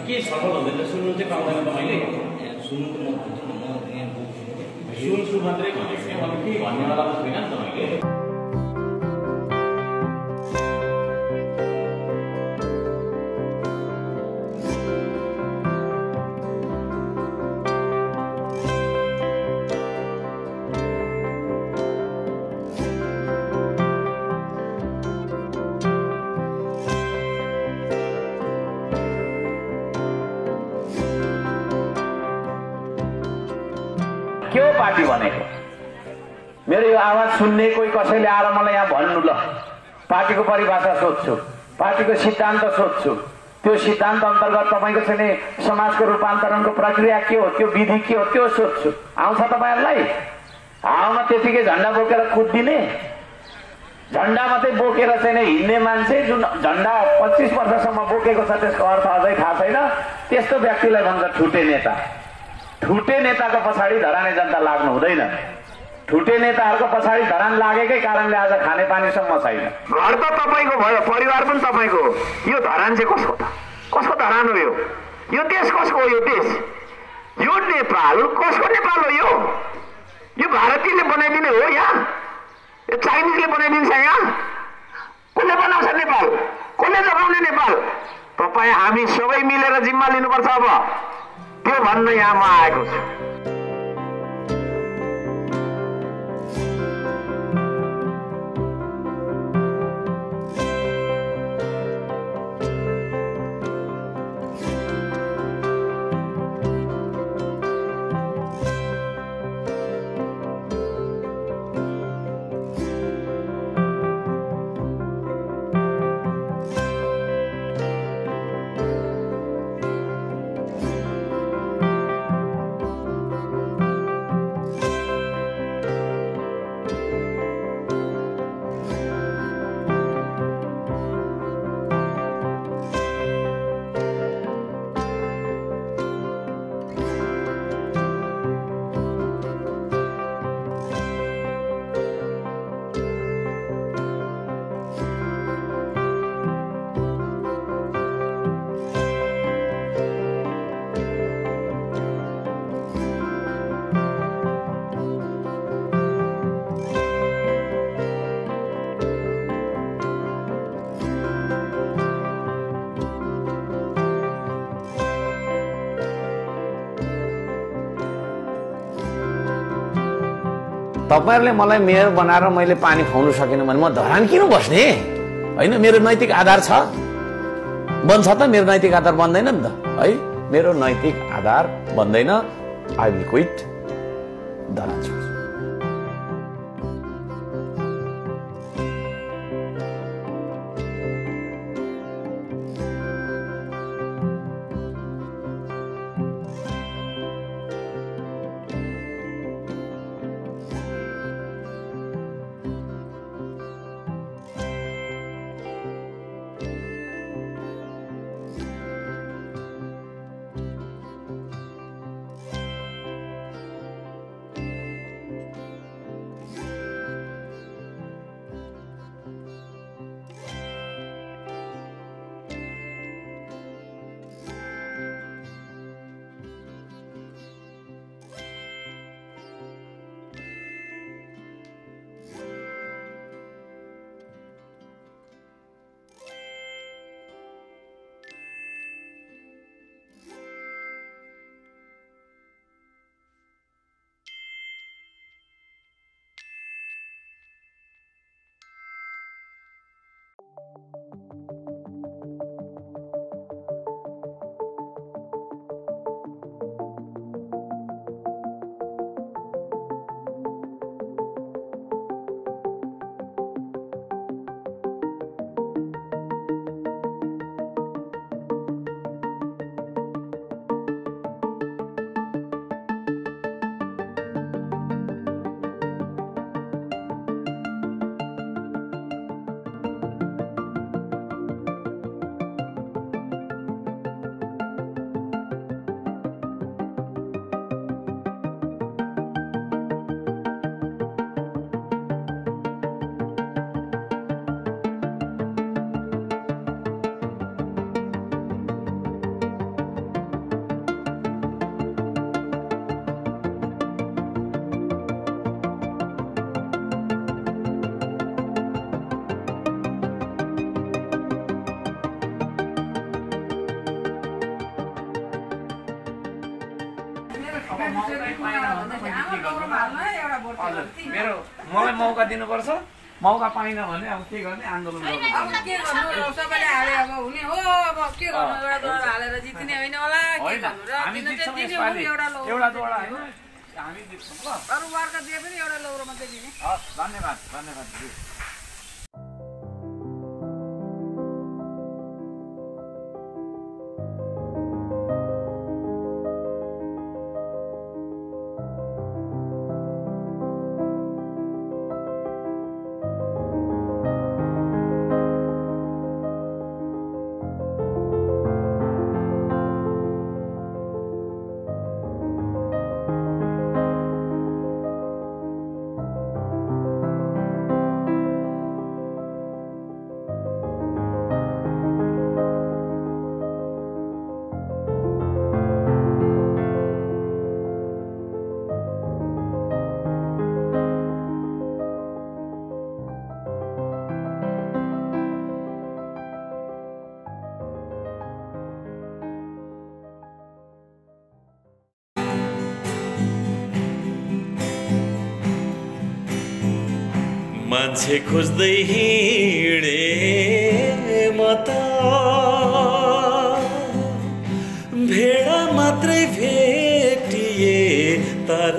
के छलफल हुँदैन सुन्नु चाहिँ पाउँदैन तपाईँले सुन्नु त म यहाँ सुन्छु मात्रै भनेको अब के भन्नेवाला त छैन नि तपाईँले के हो पार्टी भनेको मेरो यो आवाज सुन्ने कोही कसैले आएर मलाई यहाँ भन्नु ल पार्टीको परिभाषा सोध्छु पार्टीको सिद्धान्त सोध्छु त्यो सिद्धान्त अन्तर्गत तपाईको चाहिँ समाजको रूपान्तरणको प्रक्रिया के हो त्यो विधि के हो त्यो सोध्छु आउँछ तपाईहरुलाई हावामा त्यतिकै झण्डा बोकेर कुद्दिने झण्डा मात्रै बोकेर चाहिँ हिँड्ने मान्छे जुन झण्डा 25 वर्षसम्म बोकेको छ त्यसको अर्थ अझै थाहा छैन त्यस्तो व्यक्तिलाई भन्छ ठुटे नेता ठुटे नेताको पछाडि धराने जनता लाग्नु हुँदैन ठुटे नेताहरूको पछाडि धरान लागेकै कारणले आज खाने पानीसम्म छैन घर त तपाईको भयो परिवार पनि तपाईको यो धरान चाहिँ कसको त कसको धरान हो यो देश कसको हो यो देश यो नेपाल कसको नेपाल हो यो भारतीयले बनाइदिने हो यहाँ यो चाइनिजले बनाइदिन्छ यहाँ कसले बनाउँछ नेपाल कसले जगाउने नेपाल तपाईँ हामी सबै मिलेर जिम्मा लिनुपर्छ अब त्यो भन्न यहाँ म आएको छु तपाईहरुले मलाई मेयर बनाएर मैले पानी खुवाउन सकिन भने म धरान किन बस्ने हैन मेरो नैतिक आधार छ बन्छ त मेरो नैतिक आधार बन्दैन नि त है मेरो नैतिक आधार बन्दैन आई विल क्विट धरान छोड्छु मेरो मलाई मौका दिनुपर्छ मौका पाइन भने अब के गर्ने आन्दोलन अब के गर्नु सबैले हाले अब हुने हो अब के गर्नु एउटा दोडा हालेर जित्ने होइन होला के गर्नु र हामी जित्छौँ दिने यसपालि एउटा दोडा हैन हामी जित्छौँ ल अरु वर्ग दिए पनि एउटा लौरो मात्रै दिने हस् धन्यवाद धन्यवाद मान्छे खोज्दै हिँडे म त भेडा मात्रै भेटिए तर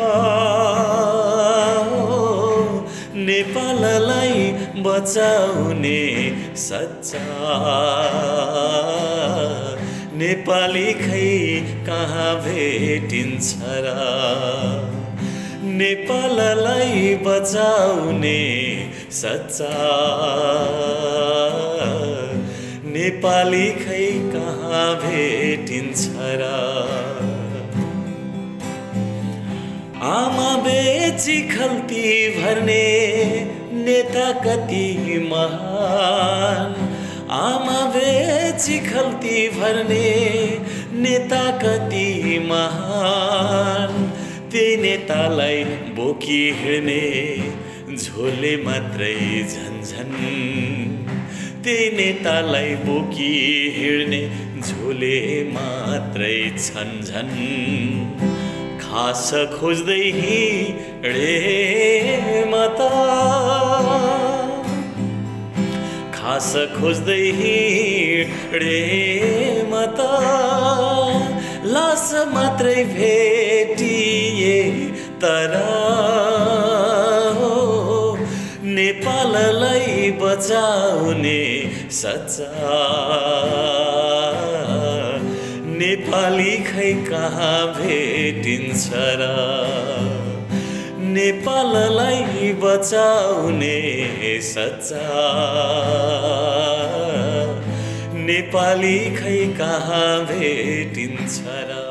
नेपाललाई बचाउने सच्चा नेपाली खै कहाँ भेटिन्छ र नेपाललाई बचाउने सच्चा नेपाली खै कहाँ भेटिन्छ र आमा बेची खल्ती भर्ने नेता कति महान आमा बेची खल्ती भर्ने नेता कति महान त्यही नेतालाई बोकी हिँड्ने झोले मात्रै झन्झन त्यही नेतालाई बोकी हिँड्ने झोले मात्रै छन् खास खोज्दै हिँडे म त खास खोज्दै हिँडे म त लास मात्रै भेटिए तर नेपाललाई बचाउने सच्चा नेपाली खै कहाँ भेटिन्छ र नेपाललाई बचाउने सच्चा नेपाली खै कहाँ भेटिन्छ र